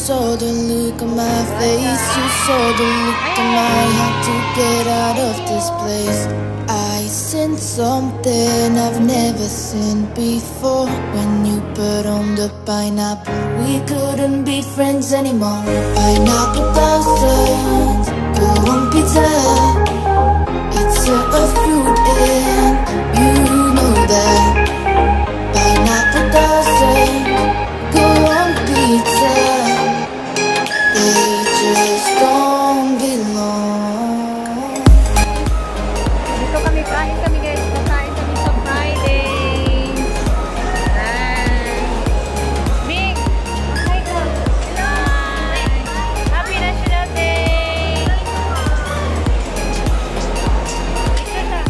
saw the look on my face. You saw the look on my heart to get out of this place. I sensed something I've never seen before. When you put on the pineapple, we couldn't be friends anymore. Pineapple thousand, go on pizza. It's a fruit and you know that. Pineapple doesn't go on pizza. They just don't belong. Dito kami, kain kami guys. Kakain kami sa Friday. Big! Hi ka! Happy National Day! Picture na!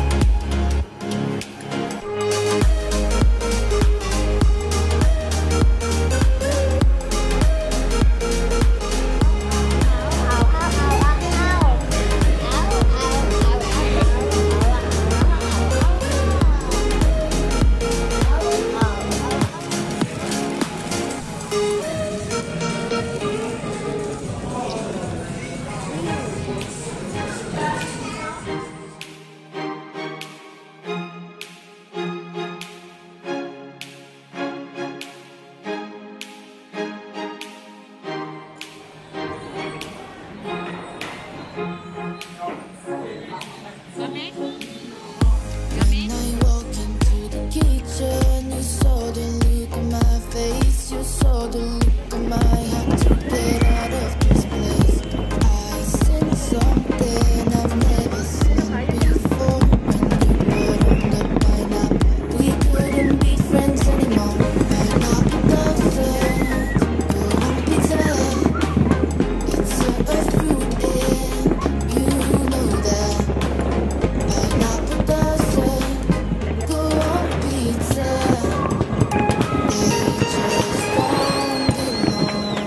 When I walk into the kitchen, you saw the look on my face. You saw the look on my heart to get out of this place. I sense something I've never seen before. When you put on the pineapple, we couldn't be friends anymore. Pineapple doesn't go on pizza. It's a fruit and you know that. Pineapple doesn't go on pizza. They just don't belong.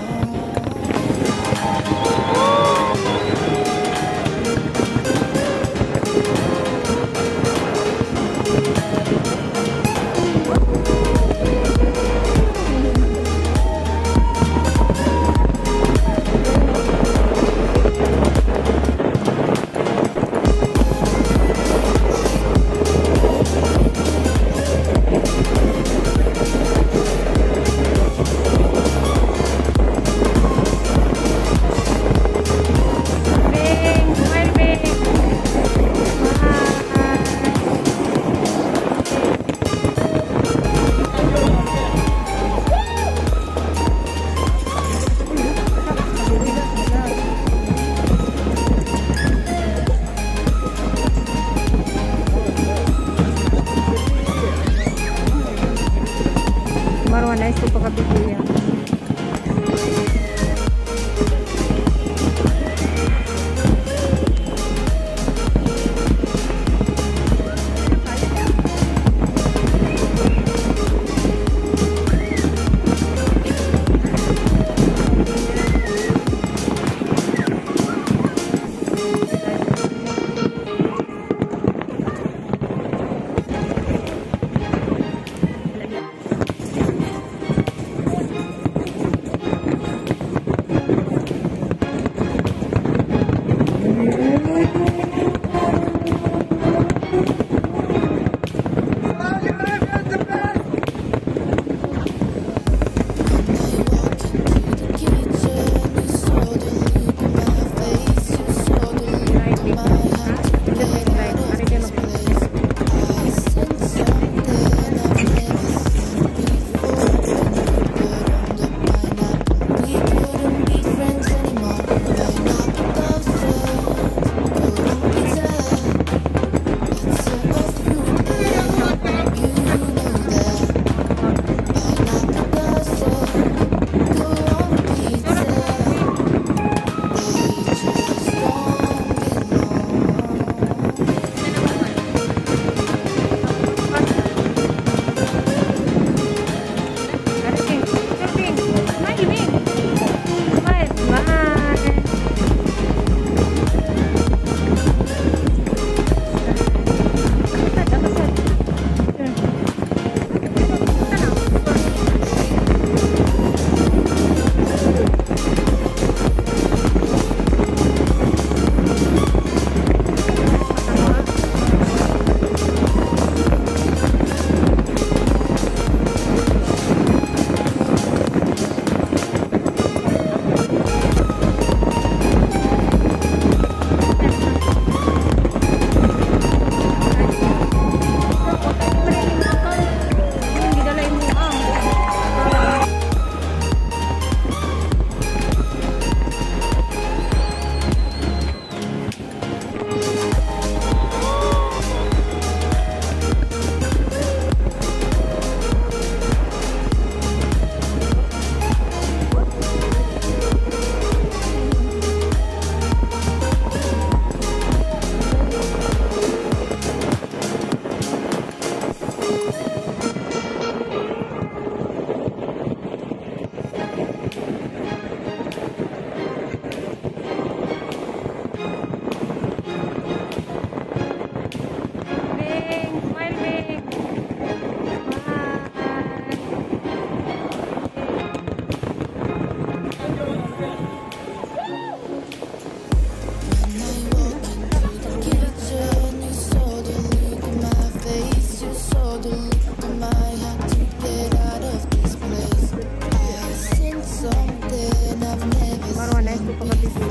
Hindi pa kasi